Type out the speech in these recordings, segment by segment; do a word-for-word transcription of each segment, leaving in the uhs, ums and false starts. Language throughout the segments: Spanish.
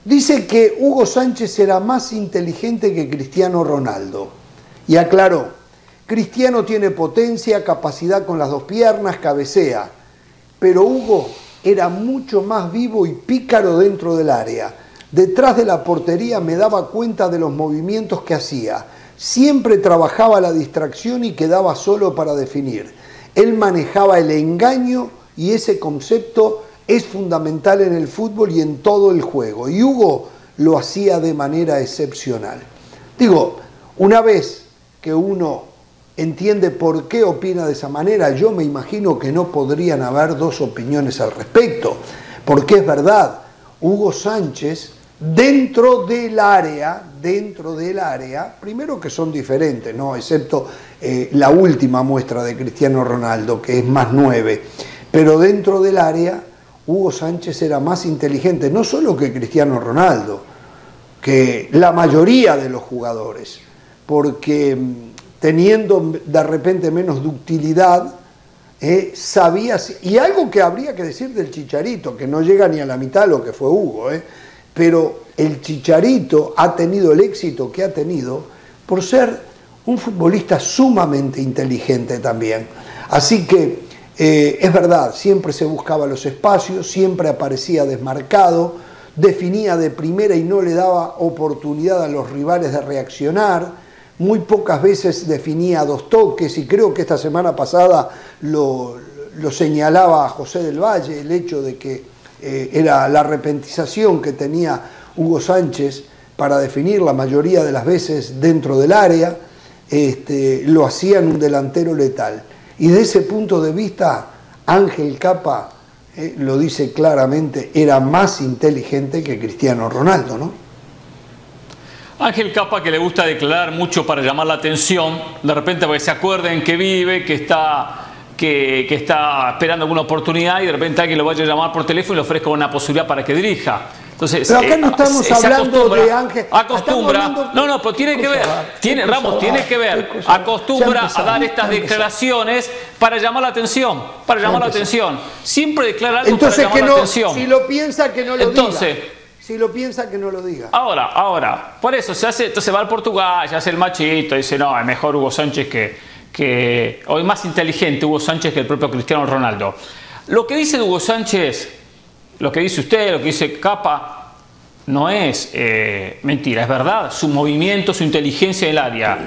Dice que Hugo Sánchez era más inteligente que Cristiano Ronaldo. Y aclaró, Cristiano tiene potencia, capacidad con las dos piernas, cabecea. Pero Hugo era mucho más vivo y pícaro dentro del área. Detrás de la portería me daba cuenta de los movimientos que hacía. Siempre trabajaba la distracción y quedaba solo para definir. Él manejaba el engaño y ese concepto es fundamental en el fútbol y en todo el juego. Y Hugo lo hacía de manera excepcional. Digo, una vez que uno entiende por qué opina de esa manera, yo me imagino que no podrían haber dos opiniones al respecto. Porque es verdad, Hugo Sánchez, dentro del área, dentro del área, primero que son diferentes, ¿no? Excepto eh, la última muestra de Cristiano Ronaldo, que es más nueve. Pero dentro del área, Hugo Sánchez era más inteligente, no solo que Cristiano Ronaldo, que la mayoría de los jugadores, porque teniendo de repente menos ductilidad, eh, sabía, y algo que habría que decir del Chicharito, que no llega ni a la mitad de lo que fue Hugo, eh, pero el Chicharito ha tenido el éxito que ha tenido por ser un futbolista sumamente inteligente también. Así que Eh, es verdad, siempre se buscaba los espacios, siempre aparecía desmarcado, definía de primera y no le daba oportunidad a los rivales de reaccionar, muy pocas veces definía a dos toques y creo que esta semana pasada lo, lo señalaba a José del Valle, el hecho de que eh, era la repentización que tenía Hugo Sánchez para definir la mayoría de las veces dentro del área, este, lo hacía en un delantero letal. Y de ese punto de vista, Ángel Capa, eh, lo dice claramente, era más inteligente que Cristiano Ronaldo, ¿no? Ángel Capa, que le gusta declarar mucho para llamar la atención, de repente porque se acuerden que vive, que está, que, que está esperando alguna oportunidad y de repente alguien lo vaya a llamar por teléfono y le ofrezca una posibilidad para que dirija. Entonces, pero acá no estamos eh, hablando de Ángel. Acostumbra. Hablando, no, no, pero tiene que ver. Tiene, Ramos, tiene que ver. Acostumbra a dar estas declaraciones para llamar la atención. Para llamar la atención. Siempre declara algo entonces, para llamar que no, la atención. Si lo piensa, que no lo entonces, diga. Si lo piensa, que no lo diga. Ahora, ahora. Por eso se hace. Entonces va al Portugal, se hace el machito, dice, no, es mejor Hugo Sánchez que. que o es más inteligente Hugo Sánchez que el propio Cristiano Ronaldo. Lo que dice Hugo Sánchez. Lo que dice usted, lo que dice Capa, no es eh, mentira, es verdad. Su movimiento, su inteligencia en el área.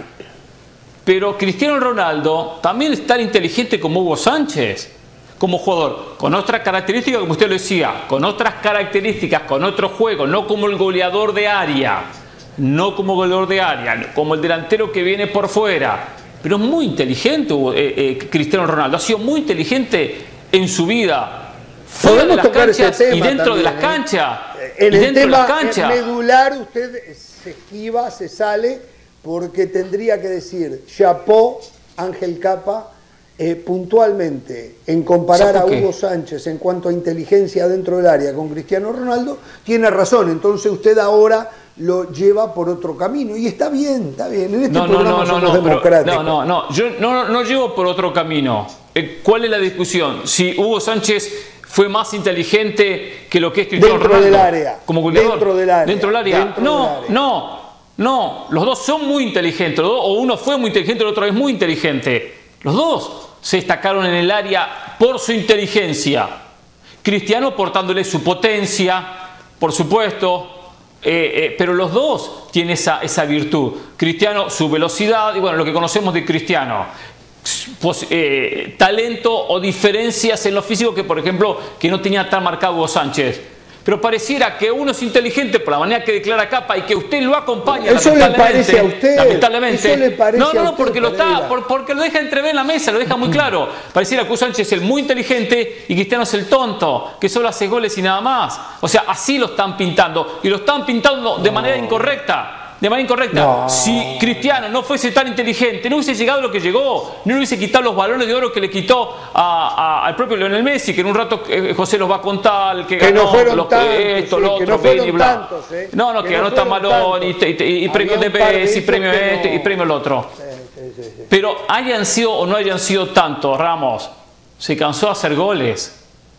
Pero Cristiano Ronaldo también es tan inteligente como Hugo Sánchez, como jugador, con otras características, como usted lo decía, con otras características, con otro juego, no como el goleador de área, no como goleador de área, como el delantero que viene por fuera. Pero es muy inteligente eh, eh, Cristiano Ronaldo, ha sido muy inteligente en su vida. Fuera de las canchas y dentro de las canchas. En el tema medular usted se esquiva, se sale, porque tendría que decir chapó, Ángel Capa, eh, puntualmente, en comparar a Hugo Sánchez en cuanto a inteligencia dentro del área con Cristiano Ronaldo, tiene razón. Entonces usted ahora lo lleva por otro camino. Y está bien, está bien. En este no, programa no, no, somos no, democráticos. Pero, no, no, no. Yo no, no llevo por otro camino. ¿Cuál es la discusión? Si Hugo Sánchez fue más inteligente que lo que es Cristiano dentro Ronaldo. Del área. Como goleador. Dentro del área. Dentro del área. Dentro no, del área. no, no. Los dos son muy inteligentes. Los dos, o uno fue muy inteligente, el otro es muy inteligente. Los dos se destacaron en el área por su inteligencia. Cristiano portándole su potencia, por supuesto. Eh, eh, pero los dos tienen esa, esa virtud. Cristiano, su velocidad, y bueno, lo que conocemos de Cristiano. Pues, eh, talento o diferencias en lo físico que, por ejemplo, que no tenía tan marcado Hugo Sánchez. Pero pareciera que uno es inteligente por la manera que declara Capa y que usted lo acompaña. Eso le parece a usted. Lamentablemente. Eso le parece no, no, no, a usted, porque lo está, por, porque lo deja entrever en la mesa, lo deja muy claro. Pareciera que Hugo Sánchez es el muy inteligente y Cristiano es el tonto, que solo hace goles y nada más. O sea, así lo están pintando. Y lo están pintando de manera incorrecta. De manera incorrecta. No. Si Cristiano no fuese tan inteligente, no hubiese llegado a lo que llegó, no hubiese quitado los balones de oro que le quitó a, a, al propio Lionel Messi, que en un rato eh, José los va a contar, que, que ganó, no fueron los, tantos, esto, sí, lo que otro, no fueron y bla. tantos, eh, No, no, que, que ganó no tan balón y, y, y, y premio de Messi, premio este no... y premio el otro. Sí, sí, sí, sí. Pero hayan sido o no hayan sido tantos, Ramos, se cansó de hacer goles.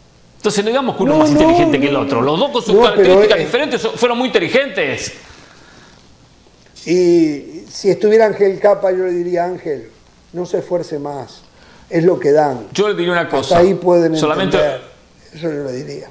Entonces no digamos que uno No, es más no, inteligente no, que el otro. Los dos con sus no, características pero, eh, diferentes fueron muy inteligentes. Y si estuviera Ángel Capa, yo le diría, Ángel, no se esfuerce más. Es lo que dan. Yo le diría una cosa. Hasta ahí pueden solamente, entender. Eso yo le diría.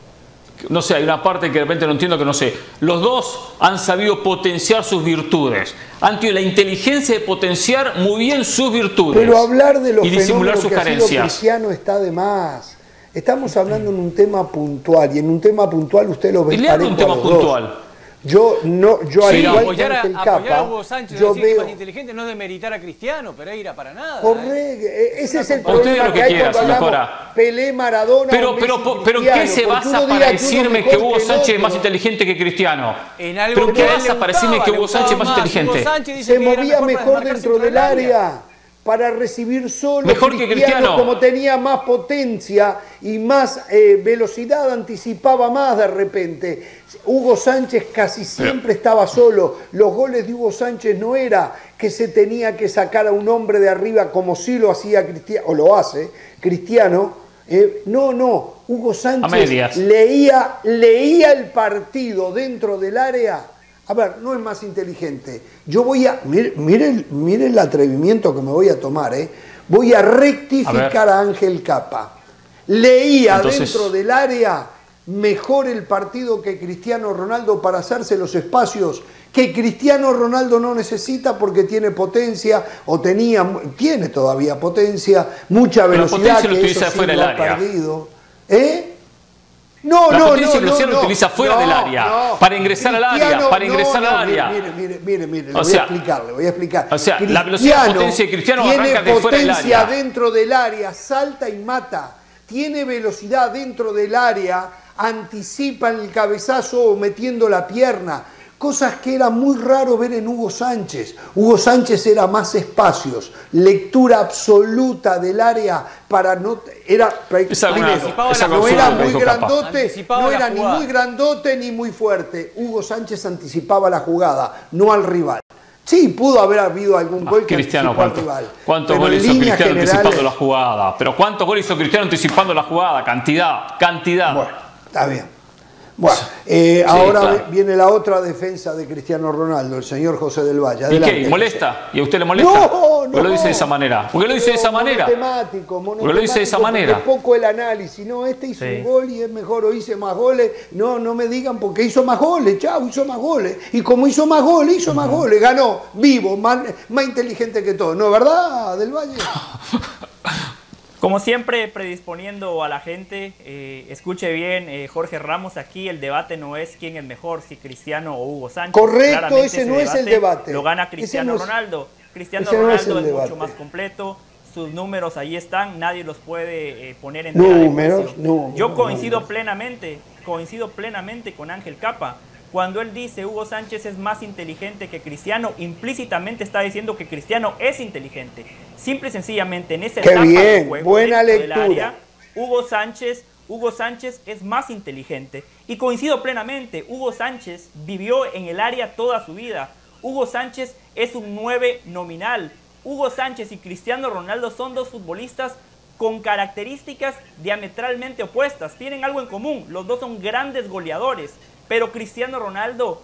No sé, hay una parte que de repente no entiendo, que no sé. Los dos han sabido potenciar sus virtudes. Han tenido la inteligencia de potenciar muy bien sus virtudes. Pero hablar de los y disimular fenómenos sus que ha sido carencias. Cristiano está de más. Estamos hablando en un tema puntual, y en un tema puntual usted lo ve Y le hablo de un tema puntual. Dos. Yo no, yo al Sí, igual apoyar que a, Ángel apoyar a Capa, Hugo Sánchez, yo decir que es veo... más inteligente, no demeritar a Cristiano, Pereira, para nada. ¿eh? Correcto, ese es el Usted diga problema lo que, que hay quiera, cuando señor hablamos Cora. Pelé, Maradona Pero, o pero, Messi, pero ¿en Cristiano, qué se porque basa uno para dirá que uno decirme mejor que Hugo el Sánchez es más otro. inteligente que Cristiano? En algo ¿Pero en que qué a él basa le para decirme gustaba, que le Hugo Sánchez es más gustaba más. inteligente? Hugo Sánchez dice Se que era movía mejor para mejor desmarcarse dentro del área. área para recibir solo. Mejor que Cristiano. Como tenía más potencia y más eh, velocidad, anticipaba más de repente. Hugo Sánchez casi siempre Pero, estaba solo. Los goles de Hugo Sánchez no era que se tenía que sacar a un hombre de arriba como sí lo hacía Cristiano, o lo hace Cristiano. Eh, no, no. Hugo Sánchez leía, leía el partido dentro del área. A ver, no es más inteligente. Yo voy a... Mire, mire, mire el atrevimiento que me voy a tomar, ¿eh? Voy a rectificar a, a Ángel Capa. Leía Entonces, dentro del área mejor el partido que Cristiano Ronaldo para hacerse los espacios que Cristiano Ronaldo no necesita porque tiene potencia, o tenía, tiene todavía potencia, mucha velocidad, que eso sí fuera lo del ha área. perdido. ¿Eh? No, la no, potencia no, Luciano no, lo utiliza fuera no, del área, no. para ingresar al área, Cristiano, para ingresar no, al no, área. Mire, mire, mire, mire, le O voy sea, a explicar, le voy a explicar. O sea, Cristiano la velocidad de potencia de Cristiano tiene arranca de fuera del potencia área. dentro del área, salta y mata. Tiene velocidad dentro del área, anticipa el cabezazo metiendo la pierna. Cosas que era muy raro ver en Hugo Sánchez. Hugo Sánchez era más espacios, lectura absoluta del área para no... Era, esa primero, esa no era muy Capa. grandote, no era ni muy grandote ni muy fuerte. Hugo Sánchez anticipaba la jugada, no al rival. Sí, pudo haber habido algún gol que Cristiano, anticipó ¿cuánto, al rival. ¿cuántos pero goles en hizo líneas Cristiano generales, anticipando la jugada? Pero ¿cuántos goles hizo Cristiano anticipando la jugada? Cantidad, cantidad. Bueno, está bien. Bueno, eh, sí, ahora claro. viene la otra defensa de Cristiano Ronaldo, el señor José del Valle. Adelante. ¿Y qué? ¿Molesta? ¿Y a usted le molesta? No, no. ¿Por qué lo dice de esa manera? ¿Por qué lo dice de esa manera? Monotemático, monotemático. ¿Por qué lo dice de esa manera? Es poco el análisis. No, este hizo Sí. un gol y es mejor, o hice más goles. No, no me digan porque hizo más goles. Chau, hizo más goles. Y como hizo más goles, hizo más goles. Ganó, vivo, más, más inteligente que todo. ¿No es verdad, del Valle? Como siempre, predisponiendo a la gente, eh, escuche bien, eh, Jorge Ramos, aquí el debate no es quién es mejor, si Cristiano o Hugo Sánchez. Correcto, Claramente ese no es el debate. Lo gana Cristiano no es, Ronaldo. Cristiano ese no es Ronaldo el es, debate. mucho más completo, sus números ahí están, nadie los puede eh, poner en tela de Números, juicio. números, Yo coincido números. plenamente, coincido plenamente con Ángel Capa. Cuando él dice Hugo Sánchez es más inteligente que Cristiano, implícitamente está diciendo que Cristiano es inteligente. Simple y sencillamente en esa Qué etapa bien, del juego, buena dentro del lectura. área, Hugo Sánchez, Hugo Sánchez es más inteligente. Y coincido plenamente, Hugo Sánchez vivió en el área toda su vida. Hugo Sánchez es un nueve nominal. Hugo Sánchez y Cristiano Ronaldo son dos futbolistas con características diametralmente opuestas. Tienen algo en común, los dos son grandes goleadores. Pero Cristiano Ronaldo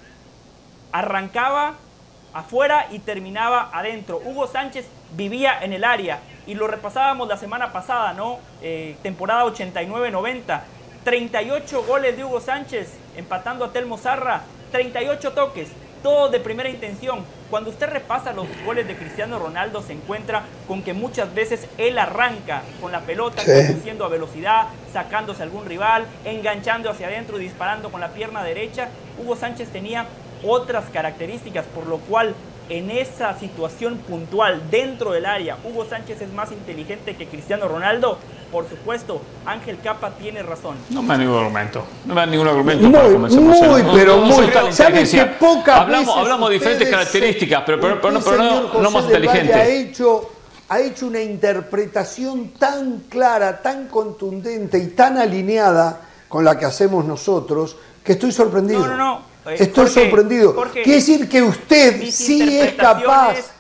arrancaba afuera y terminaba adentro. Hugo Sánchez vivía en el área y lo repasábamos la semana pasada, ¿no? Eh, temporada ochenta y nueve noventa. treinta y ocho goles de Hugo Sánchez, empatando a Telmo Zarra. treinta y ocho toques, todos de primera intención. Cuando usted repasa los goles de Cristiano Ronaldo, se encuentra con que muchas veces él arranca con la pelota, sí, conduciendo a velocidad, sacándose a algún rival, enganchando hacia adentro y disparando con la pierna derecha. Hugo Sánchez tenía otras características, por lo cual en esa situación puntual dentro del área, Hugo Sánchez es más inteligente que Cristiano Ronaldo. Por supuesto, Ángel Capa tiene razón. No me da ningún argumento. No me da ningún argumento Muy, para convencernos. muy, No, pero no, no muy. soy tan ¿Sabes inteligencia. que pocas hablamos, veces hablamos de diferentes ustedes características, se- pero, pero, pero, no- usted, pero no, señor no José más del Valle, inteligente. Ha hecho, ha hecho una interpretación tan clara, tan contundente y tan alineada con la que hacemos nosotros, que estoy sorprendido. No, no, no. Eh, Estoy Jorge, sorprendido. Jorge, Quiere decir que usted mis sí es capaz, interpretaciones-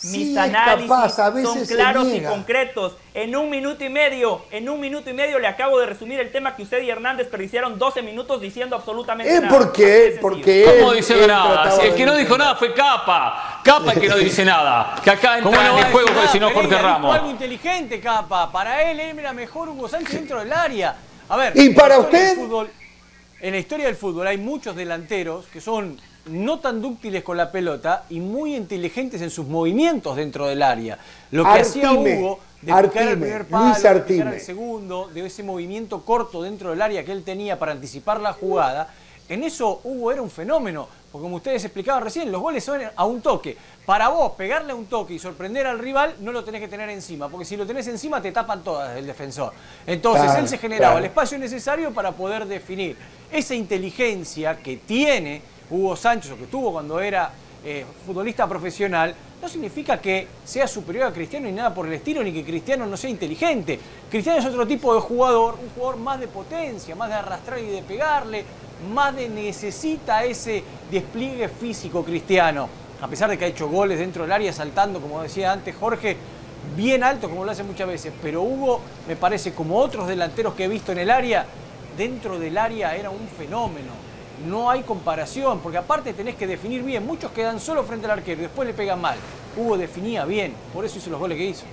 Mis Sí, es análisis capaz, a veces son se claros y niega. concretos. En un minuto y medio, en un minuto y medio le acabo de resumir el tema que usted y Hernández desperdiciaron doce minutos diciendo absolutamente Es nada. porque, Así de sencillo. porque ¿Cómo él- dice él nada? trataba Si el de que no dijo defender. nada fue Capa. Capa es que no dice nada. Que acá ¿Cómo entra no en va el a juego decir porque nada? si no Jorge Pereira dijo Ramos. algo inteligente, Capa. Para él era mejor Hugo Sánchez dentro del área. A ver, ¿Y en la para historia del usted? fútbol- en la historia del fútbol hay muchos delanteros que son no tan dúctiles con la pelota y muy inteligentes en sus movimientos dentro del área. Lo que hacía Artime, Hugo de picar Artime, el primer palo, Luis de picar Artime. el segundo, de ese movimiento corto dentro del área que él tenía para anticipar la jugada, en eso Hugo era un fenómeno. Porque como ustedes explicaban recién, los goles son a un toque. Para vos pegarle a un toque y sorprender al rival, no lo tenés que tener encima. Porque si lo tenés encima, te tapan todas el defensor. Entonces Claro, él se generaba claro. el espacio necesario para poder definir. Esa inteligencia que tiene Hugo Sánchez, o que tuvo cuando era eh, futbolista profesional, no significa que sea superior a Cristiano ni nada por el estilo, ni que Cristiano no sea inteligente. Cristiano es otro tipo de jugador, un jugador más de potencia, más de arrastrar y de pegarle, más de necesita ese despliegue físico Cristiano. A pesar de que ha hecho goles dentro del área, saltando, como decía antes Jorge, bien alto como lo hace muchas veces. Pero Hugo, me parece, como otros delanteros que he visto en el área, dentro del área era un fenómeno. No hay comparación, porque aparte tenés que definir bien. Muchos quedan solo frente al arquero y después le pegan mal. Hugo definía bien, por eso hizo los goles que hizo.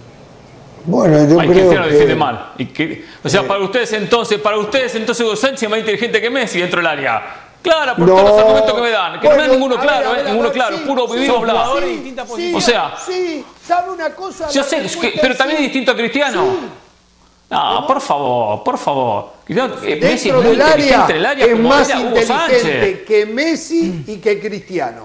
Bueno, yo Ay, creo Cristiano que... defiende mal. Y que, o sea, para ustedes entonces, para ustedes entonces Hugo Sánchez es más inteligente que Messi dentro del área. Claro, por No. todos los argumentos que me dan. Que Bueno, no hay ninguno a ver, claro, a ver, ¿eh? a ver, Ninguno claro, sí, puro sí, vivido son bla. jugadores de distintas posiciones. O sea- Sí, ¿sabe una cosa? Yo La sé, que- respuesta pero es también sí. es distinto a Cristiano. Sí. No, por favor, por favor. Cristiano, eh, Messi es Dentro muy del área inteligente en el área es como más era Hugo inteligente Sánchez. que Messi y que Cristiano.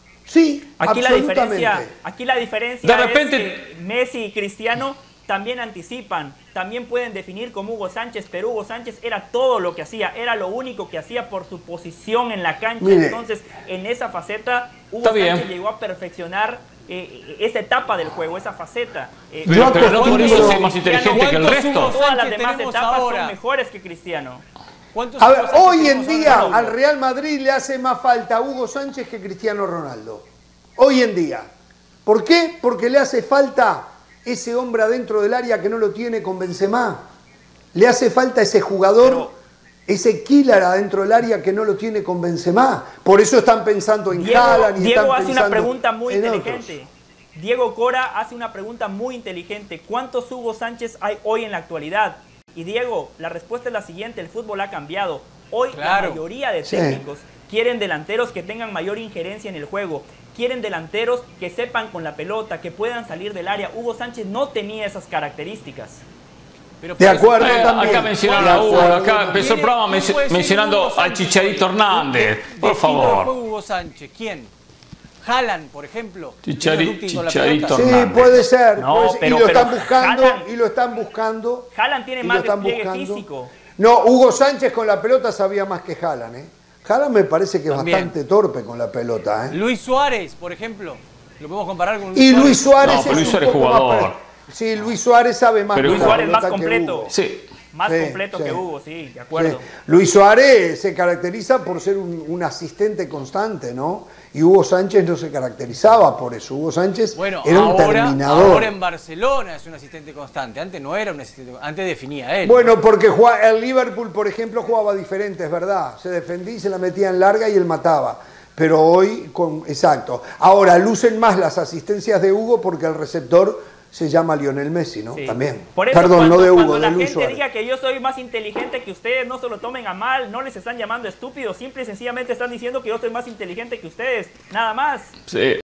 Sí, Aquí la absolutamente. diferencia, aquí la diferencia De repente- es que Messi y Cristiano también anticipan, también pueden definir como Hugo Sánchez, pero Hugo Sánchez era todo lo que hacía, era lo único que hacía por su posición en la cancha. Mire. Entonces, en esa faceta, Hugo Está bien. Sánchez llegó a perfeccionar eh, esa etapa del juego, esa faceta. Eh, Pero, Yo pero no por acostumbro- eso es más inteligente que el ¿Cuántos resto. Hugo Todas las Sánchez demás tenemos etapas ahora? son mejores que Cristiano. ¿Cuántos A ver, Hugo Sánchez hoy en tenemos día ahora, Raúl? al Real Madrid le hace más falta Hugo Sánchez que Cristiano Ronaldo. Hoy en día. ¿Por qué? Porque le hace falta ese hombre adentro del área que no lo tiene con Benzema. Le hace falta ese jugador, Pero- ese killer adentro del área que no lo tiene con Benzema. Por eso están pensando en Diego, Haaland y Diego están hace una pensando pregunta muy en inteligente. otros. Diego Cora hace una pregunta muy inteligente. ¿Cuántos Hugo Sánchez hay hoy en la actualidad? Y Diego, la respuesta es la siguiente, el fútbol ha cambiado. Hoy Claro. la mayoría de Sí. técnicos quieren delanteros que tengan mayor injerencia en el juego. Quieren delanteros que sepan con la pelota, que puedan salir del área. Hugo Sánchez no tenía esas características. Pero De por eso- acuerdo Eh, también. acá mencionaron De a Hugo, acuerdo acá también. empezó el programa ¿Quién menci- puede ser mencionando Hugo al Sánchez Chicharito hoy? Hernández. ¿De Por qué estilo de favor. juego Hugo Sánchez? ¿Quién? Haaland, por ejemplo. Chichari- ¿Tiene dúctil con la Chicharito. pelota? Sí, Hernández. puede ser. No, puede ser. pero- y lo pero están buscando, Haaland- y lo están buscando. Haaland tiene y lo más están despliegue buscando. físico. No, Hugo Sánchez con la pelota sabía más que Haaland, ¿eh? Haaland me parece que es También. bastante torpe con la pelota, ¿eh? Luis Suárez, por ejemplo. Lo podemos comparar con Luis Y Suárez. Luis Suárez No, pero es Luis un Suárez poco más jugador. pre- Sí, Luis Suárez sabe más Pero con Luis la Suárez más pelota que completo. Hugo. Sí. Más Sí, completo sí. que Hugo, sí, de acuerdo. Sí. Luis Suárez se caracteriza por ser un, un asistente constante, ¿no? Y Hugo Sánchez no se caracterizaba por eso. Hugo Sánchez Bueno, era un ahora, terminador. ahora en Barcelona es un asistente constante. Antes no era un asistente constante. Antes definía él. Bueno, porque jugaba- el Liverpool, por ejemplo, jugaba diferente, es verdad. Se defendía y se la metía en larga y él mataba. Pero hoy, con, exacto. Ahora, lucen más las asistencias de Hugo porque el receptor se llama Lionel Messi, ¿no? Sí. También. Por eso, Perdón, cuando, no de Hugo, cuando de la Luis gente Suárez. diga que yo soy más inteligente que ustedes, no se lo tomen a mal, no les están llamando estúpidos, simple y sencillamente están diciendo que yo soy más inteligente que ustedes, nada más. Sí.